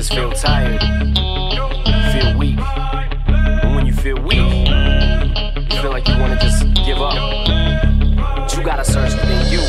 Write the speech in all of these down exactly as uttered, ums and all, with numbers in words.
just feel tired, feel weak. And when you feel weak, you feel like you wanna just give up. But you gotta search within you.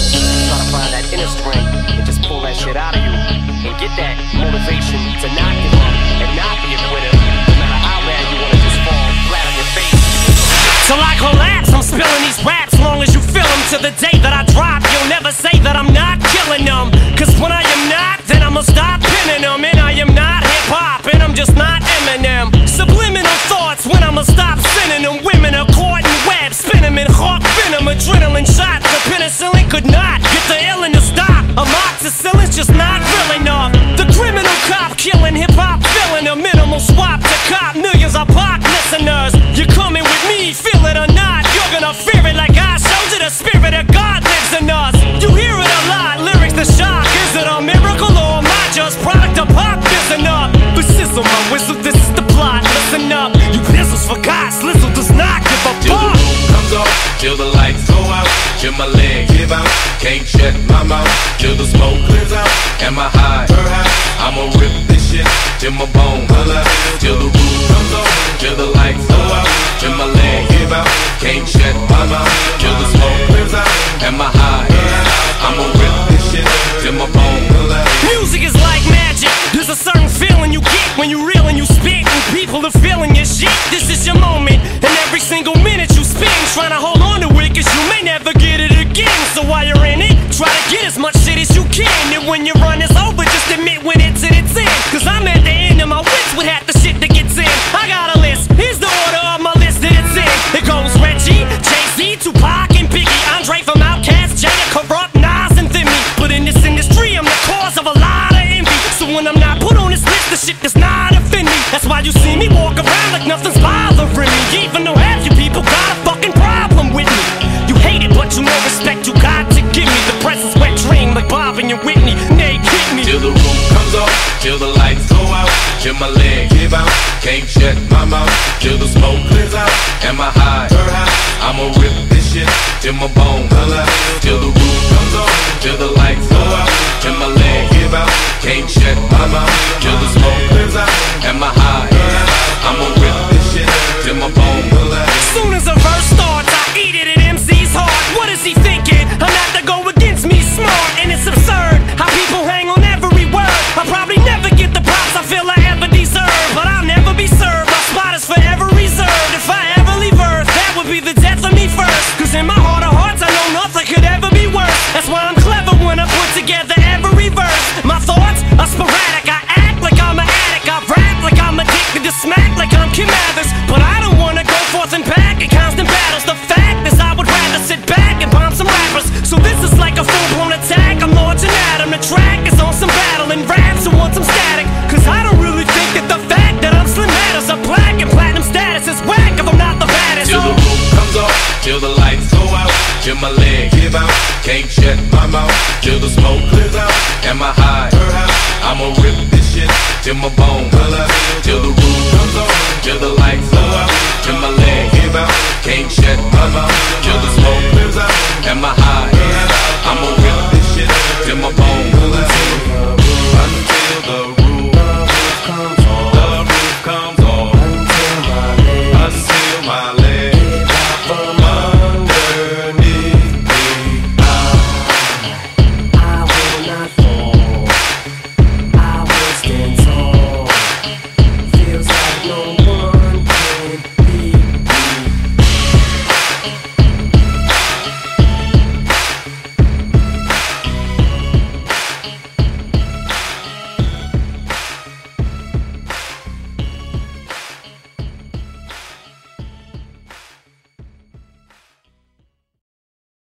Try to find that inner strength and just pull that shit out of you. And get that motivation to not give up and not be a quitter. No matter how bad you wanna just fall flat on your face. Till I collapse, I'm spilling these raps. Long as you feel them, to the day that I drop, you'll never say that I'm not killing them. Cause when I am not, then I'ma stop pinning them. And I am not hip-hop, and I'm just not Eminem. Subliminal thoughts when I'ma stop sending them. Women are caught in web, spin them in hawk venom. Adrenaline shots, the penicillin could not get the illin to stop. Amoxicillin's just not real enough. The criminal cop killing hip-hop, filling a minimal swap to cop millions of pop listeners. You're coming with me, feel it or not, you're gonna fear it like I showed you. The spirit of God lives in us. You hear it a lot, lyrics the shock. Is it a miracle or am I just product of pop? Listen up, but sizzle my whistle, this is the plot. Listen up, you pistols forgot, Slizzle does not give a Till fuck. the roof comes off, till the lights go out, till my legs give out, can't shut my mouth, till the smoke clears out. Am I high? I'ma rip this shit till my bone holla. Till the roof comes off, till the lights go out, till my legs give out, can't shut my mouth, till the smoke clears out. Am I high? I'ma rip this shit till my bone holla. Music is like magic. There's a certain feeling you get when you reel and you spit, and people are feeling your shit. This is your moment, and every single minute you spend trying to hold on to it, cause you may never get it again. So while you're in it, try to get as much shit as you can. And when your run is over, just admit when it's in its end. Cause I'm at the end of my wits with half the shit that gets in. I got a list, here's the order of my list that it's in. It goes Reggie, Jay-Z, Tupac, and Biggie, Andre from Outkast, Jada, Corrupt, Nas, and Thimmy. But in this industry, I'm the cause of a lot of envy. So when I'm not put on this list, the shit does not offend me. That's why you see me walk around like nothing's bothering me. Even though half you people got a fucking problem with me. You hate it, but you know respect you got to give me. The presence wet dream like Bob and your Whitney. Nay, hit me. Till the roof comes off, till the lights go out, till my legs give out, can't shut my mouth, till the smoke clears out. Am I high? I'ma rip this shit till my bone holla. Till the roof comes off, till the lights go out, till my legs give out, can't shut my mouth, till the smoke clears out. Am I high? I'ma rip this shit till my bone holla. Soon as a verse starts, I eat it at M C's heart. What is he thinking? I'm not to go against me, smart, and it's absurd how people hang on every word. I'll probably never get the props I feel I ever deserve, but I'll never be served. My spot is forever reserved. If I ever leave Earth, that would be the death of me first. Cause in my heart of hearts, I know nothing could ever be worse. That's why I'm clever when I put together every verse. My thoughts are sporadic. I act like I'm an addict. I rap like I'm addicted to smack like I'm Kim Mathers. But I don't wanna go forth and pack in constant battles. The fact is I would rather sit back and bomb some rappers. So this is like a full-blown attack. I'm launching at him. The track is on some battle and raps who want some static. Cause I don't really think that the fact that I'm slim matters. A black and platinum status is whack if I'm not the baddest. Till the roof comes off, till the lights go out, till my legs give out, can't shut my mouth, till the smoke clears out. Am I high? I'ma rip this shit till my bone holla. Till the roof comes off, till the lights go out, till my legs give out, can't shut my mouth, till the smoke clears out. Am I